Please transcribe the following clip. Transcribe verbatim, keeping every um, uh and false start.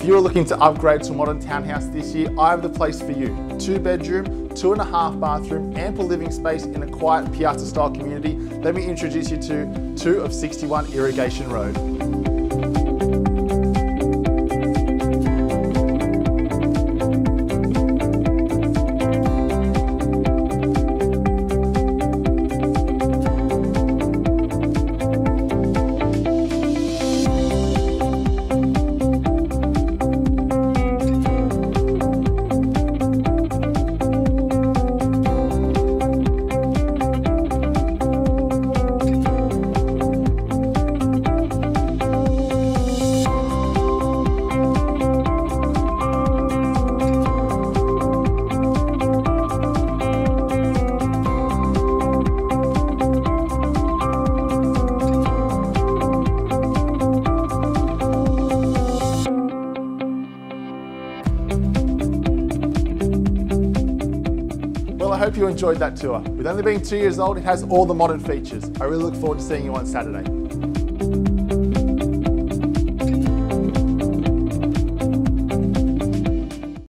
If you're looking to upgrade to a modern townhouse this year, I have the place for you. Two bedroom, two and a half bathroom, ample living space in a quiet piazza style community. Let me introduce you to two of sixty-one Irrigation Road. Well, I hope you enjoyed that tour. With only being two years old, it has all the modern features. I really look forward to seeing you on Saturday.